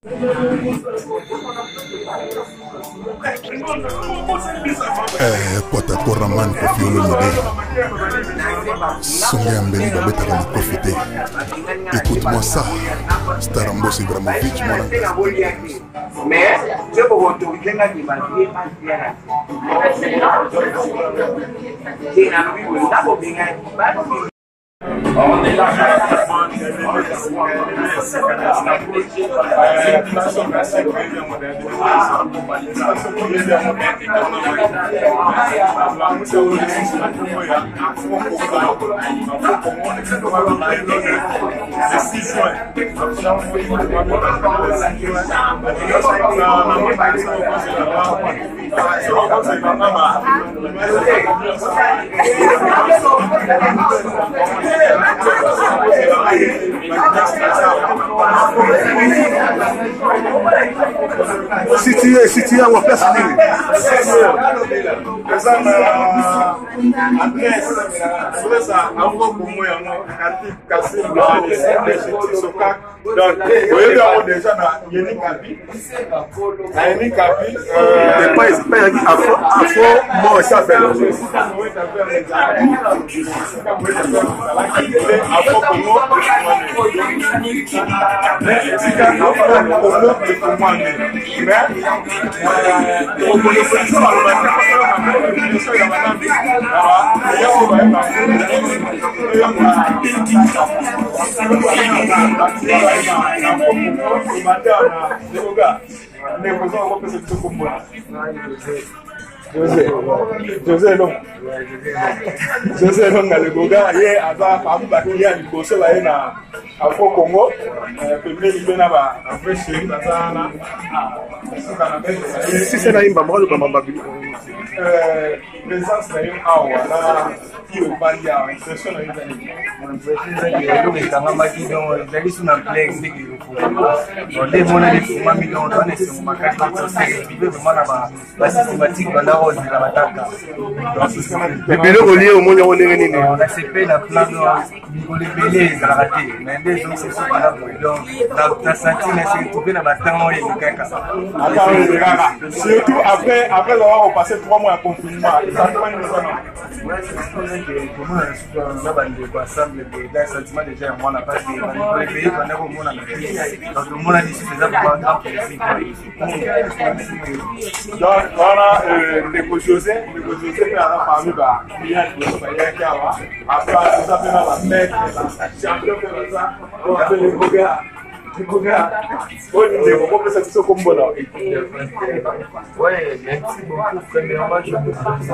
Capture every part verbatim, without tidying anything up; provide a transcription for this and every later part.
Eh, pota koraman kofi olomide. Songe Ambeli babeta va profiter. Écoute-moi ça. Starambo Ibrahimovic, mon mais je peux vous dire que je vais on est là, si tu es, si tu es en place, José, José Long, José Long le goga ye aba abuba kia liboso ba na afo Congo premier libe na ba afreshi batana si c'est na imba mo ba mamba bi euh présence na yo awa na ki o ba ya impression na izali impression que kanga makido zali suna plex ndiki ko nde mona ni kuma million done se makati to bibe mona ba ba systématique ba na on la bataka le belo relié au monde on est nini on a cp la plan de les belé la raté mais des gens c'est pas là donc la senti mais c'est trouver la batanga et le kaka surtout après après avoir passé trois mois à confinement ça comment nous ouais c'est que comment on a bandé quoi ensemble des sentiments déjà moi n'a pas de les pays quand on mona donc le monde a dit c'est ça pour grand plaisir donc voilà le José le José fait la famille ba il y a tout ça il y a quoi après ça fait la mec champion de ça on a le goga goga on est beaucoup plus satisfait comme bon là ouais merci beaucoup premièrement je me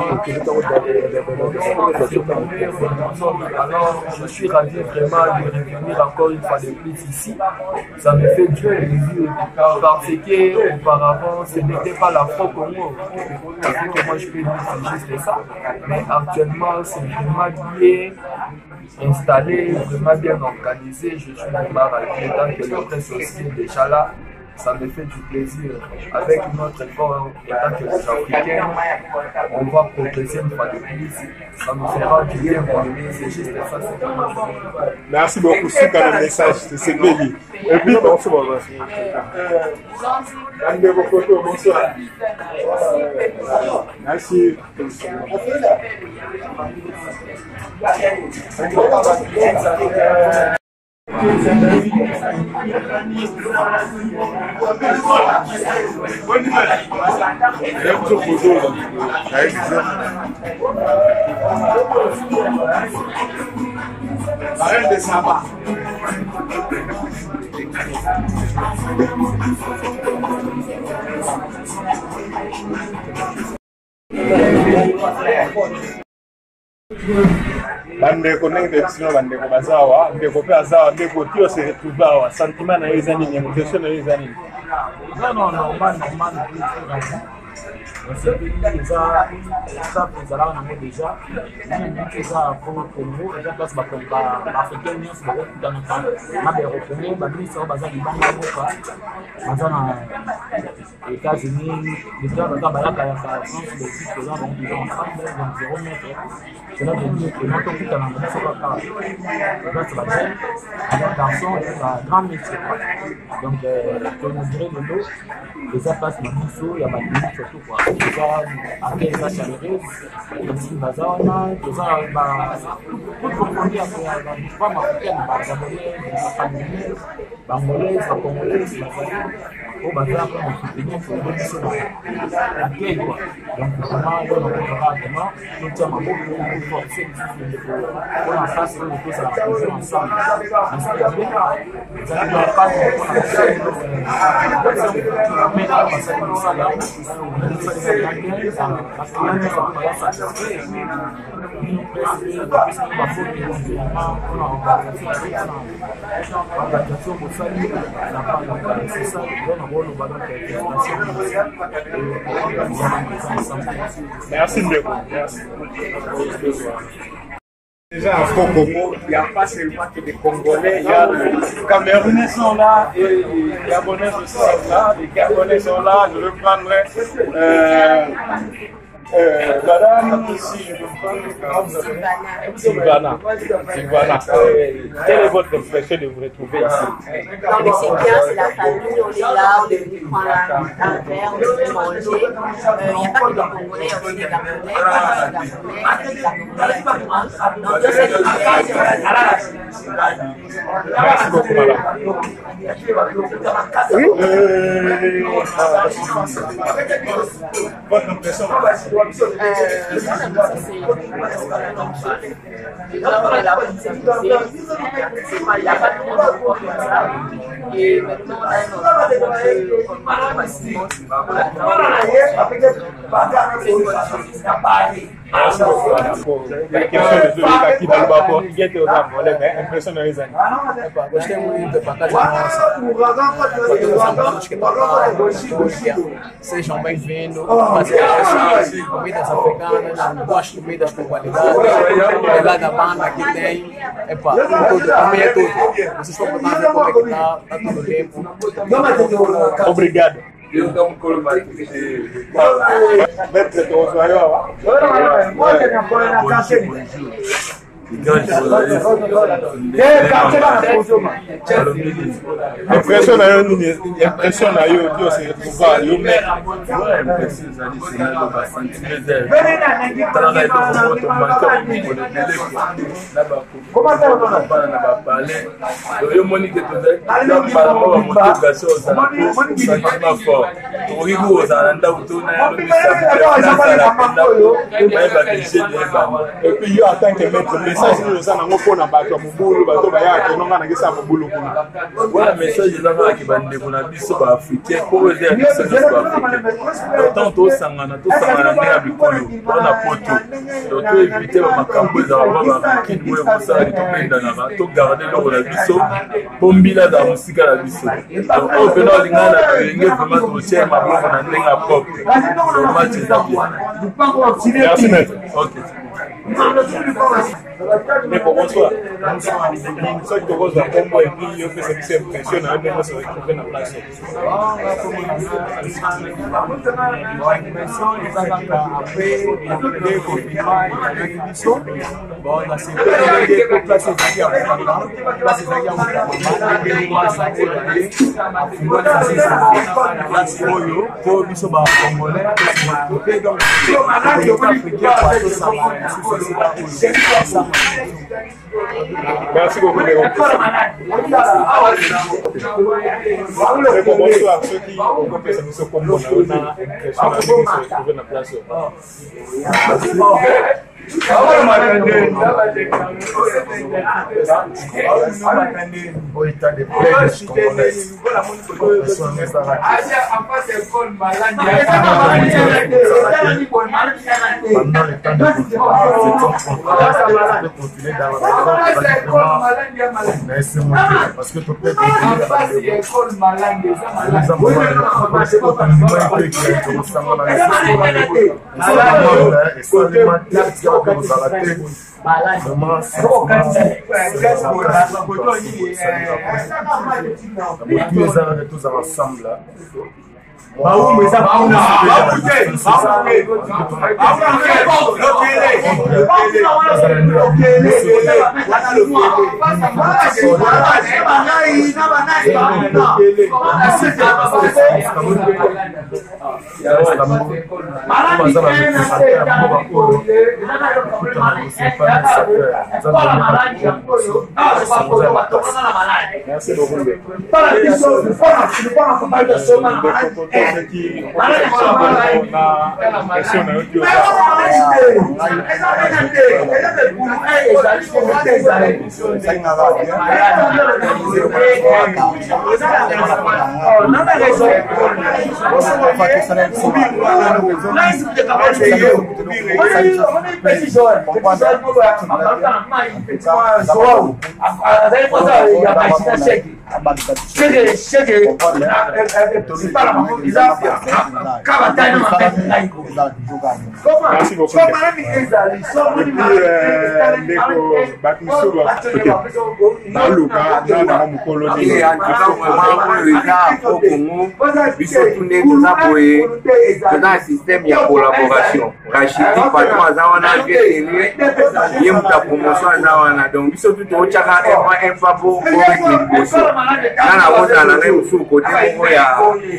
alors je suis ravi vraiment de revenir encore une fois de plus ici ça me fait du plaisir parce que auparavant ce n'était pas la fois Congo que moi je peux dire c'est juste ça mais actuellement c'est vraiment bien installé, vraiment bien organisé. Je suis vraiment ravi tant que le presse aussi est déjà là. Ça me fait du plaisir. Avec notre effort, étant que les Africains, on va progresser une fois de plus. Ça me fera du bien pour lui. C'est juste ça. Merci beaucoup. C'est quand même message. C'est bien. Et puis, bonsoir. Bonsoir. Merci. Arrête de savoir. Bande connecté sino bande ko bazawa ndeko pe azawa ndeko tio se retrouvawa sentiment na ezani ni emotion na ezani non non normal normal c'est que ça ça nous allons nous déjà nous ça pour Congo déjà place ba ba africain nous c'est beaucoup dans notre ma be européen ba ministre ba za di banga boka bazana les États-Unis, les gens dans la France, les équipes que là, donc ils ont ensemble, donc zéro mètre. C'est là que je dis que quand on quitte à l'envers, c'est pas grave. Là, ça va bien. Un garçon, c'est un grand métier. Donc, pour nous dire de l'eau, les affaires, c'est un saut, il y a ma limite surtout. Les gens, à quel cas chaleureux, les gens, ils ont les gens, tout confondu après, les femmes africaines, les Gabonais, les Camerounais, Bangolais, les Congolais, les au bazar, on se tenait pour les choses à quel quoi. Donc, comment on va comment nous sommes en beaucoup pour forcer pour en face de nous à la maison ensemble. Parce que bien, ça ne doit pas être pour la mais là, parce que nous sommes là, nous sommes là, parce que là, nous sommes là, ça se fait. Nous presque, parce qu'on va faire des événements, on a organisation pour ça, ça va donc c'est ça, on va le ballon qui merci Mbeko. Merci. Déjà, en Congo, il n'y a pas seulement que des Congolais, il y a les Camerounais sont là, et les Gabonais aussi sont là, les Gabonais sont là, je vais prendre euh, euh, madame, si je veux prendre Sylvana. Sylvana. Euh, quelle est votre impression de vous retrouver ici? Non, mais c'est bien, c'est la famille, on est là, on est venu prendre un verre, on est venu manger. Il n'y a pas que des Congolais, il y a aussi des Gabonais, des Gabonais, des Camerounais. Donc, je sais que merci beaucoup, madame. Oui. Euh, votre impression? Euh, il n'y a pas de monde comme ça. Et maintenant, on a un autre comme facilement. Merci beaucoup. La question de celui qui dans le bas, il est aux arbres, mais impression de les années. Gostei muito da nossa. Sejam bem-vindos. Fazer comidas africanas, boas comidas com qualidade. Pegada banda que tem. Epa, tudo, também é tudo. Vocês estão botando ver como é que está, está tudo limpo. Obrigado. Eu dou um colo mais. Maître, tu reçois là. Impression na yo nini? Impression na yo ndio se retrouva yo mais impression zali sinalo ba sentiments travail de moto manka ko de bele na ba ko ba na ba parler yo moni que tu sais donc par rapport à motivation ça sentiment fort to higo za nda uto na yo mi sa et puis yo en tant que maître message nous ça na ngoko na bato mubulu bato ba yake nonga na ngisa mubulu kuna voilà message za ba ki bande kuna biso ba africain ko eze ya biso ba africain tant to sangana to sangana na bikolo on a poto donc to éviter ba makambo za ba ba ki dwe musali to penda na ba to garder lo la biso bombila za musika la biso donc on peut not lingana ngé vraiment to cher ma bonne na ndenga pop so match za bien merci maître. OK. Mais pour bonsoir. Ça qui te cause la combo et puis il fait cette impression à un moment se retrouver dans la place. Bon, là c'est pour placer des gars. Là c'est des merci beaucoup. Bonsoir ceux qui ont compris ce combo, on a l'impression de se retrouver dans la place. O état de plaie congolaise. Pendant le temps de continuer dans la parce que tu peux tous ensemble là. Baou, mais ça va. Baou, merci beaucoup. Chega, chega. Se fala uma coisa, acaba tendo uma técnica. Merci beaucoup. Ndeko Bakiso baluka na mukolo ni biso tune toza boye toza système ya collaboration Rachidi patron aza wana vietene ye muta promotion aza wana donc biso tu tochaka un un pas pour liboso nana wozana na musu kote moko ya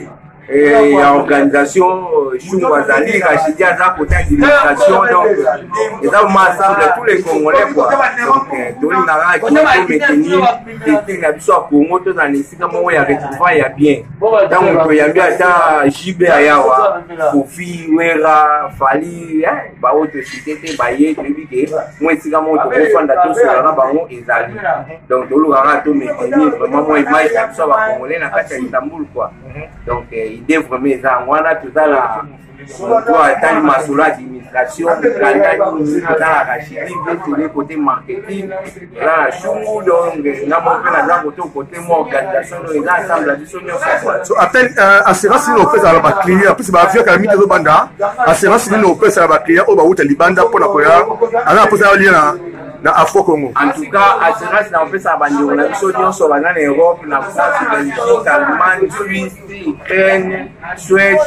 et il y a organisation chou azali Rachidi aza côté administration donc ils ont ensemble tous les Congolais quoi donc doli na ra qui maintenir et na biso Congo to dans les sika mo ya retrouva ya bien donc to ya bien ta J B ayawa Kofi Wera Fali eh ba autre cité ba ye debi ke mo sika mo to fanda to sur na bango ezali donc dolo ra to maintenir vraiment mo image ya biso ba Congolais na kati ya Istanbul quoi donc idée vraiment ça wana tout ça là toi tant masula d'administration dans la Rachidi tous les côtés marketing là chou donc na mo pena za côté côté mo organisation no eza ensemble la diso nyonso so appel assurance no pesa la ba client après ba via ka mito banda assurance no pesa ba client o ba uta libanda pona ko ya ana posa lina na Afro Congo. En tout cas, assurance na pesa bandi on a biso nyonso bana na Europe na France, Belgique, Allemagne, Suisse, Ukraine, Suède.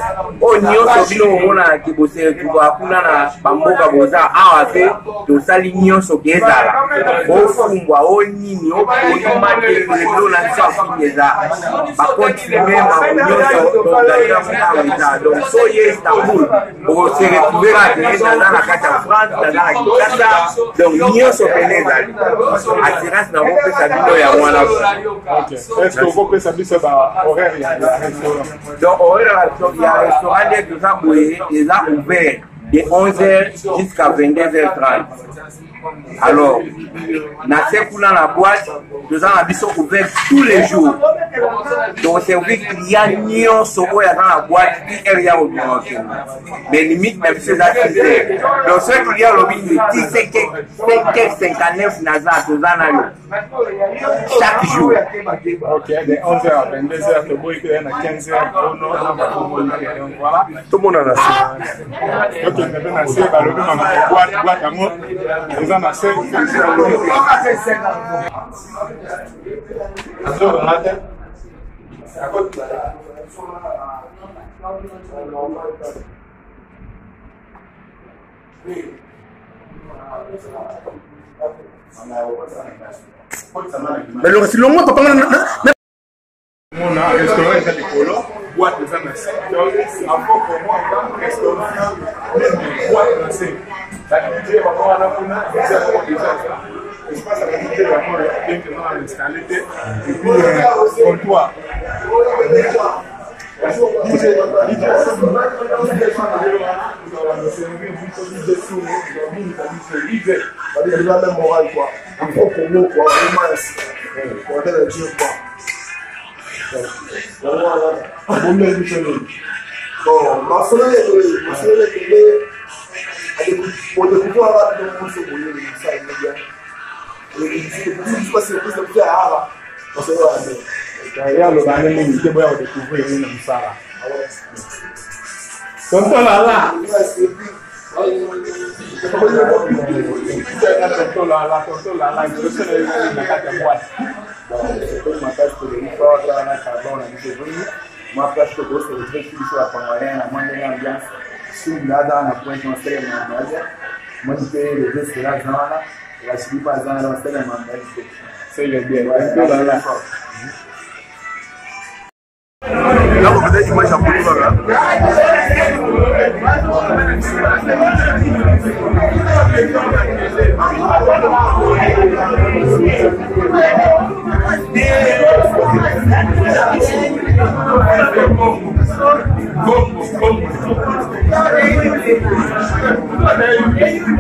O nyonso bino mona ki bose tuba kuna na bamboka boza awa pe to sali nyonso kezala. O fumbwa o nini o ko mate le na sa fineza. Ba continue même nyonso to gaira mona donc so ye Istanbul. O se retrouvera dans la carte France, dans la Kinshasa. Donc nyonso penezali assurance na ko pesa bino ya mwana. OK. Est-ce que vous pesa biso ba horaire ya restaurant? Donc horaire ya restaurant de tout ça boye ils a ouvert de onze heures jusqu'à vingt-deux heures trente. Alors, na sekuna la boîte, nous avons biso ouvert tous les jours. Donc c'est vrai qu'il y a nion soko ya dans la boîte qui est rien au bureau. Mais limite même c'est ça six heures. Donc ce qu'il y a lobby dix-sept cinquante-neuf naza tozana yo. Chaque jour. OK, de onze heures à vingt-deux heures, le boy qui est à quinze heures, on a voilà. Tout le monde a la OK, on a assez ba lobby ma boîte boîte amour. Ils en a assez. Alors, on a mais le reste long papa on a un restaurant à l'école, boîte de Zanassi. Donc, avant pour moi, un restaurant, même boîte de Zanassi. La qualité, on a un espace à la qualité, on a bien que nous avons installé. Et puis, comptoir. Bon, ma soeur est ma soeur est tombée pour le pouvoir de mon fils pour lui ça immédiat. Et je sais pas si c'est plus de faire on se voit derrière le banane nous qui boire découvrir une comme ça là. Tonton là là. Tonton là là, tonton là là, je sais le na kata boîte. Bon, c'est comme ma tête pour les fois dans la carbone à nous Moi, après, je te pose le truc qui soit pour moi, à moins de l'ambiance. Si vous l'avez dans la pointe, on se les mandats. Moi, je fais le deux, c'est la zone. Et la suite, pas dans on se les mandats. C'est bien. Voilà. Là, vous avez image à Boulouvara.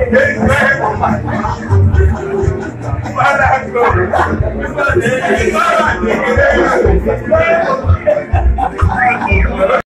Voilà.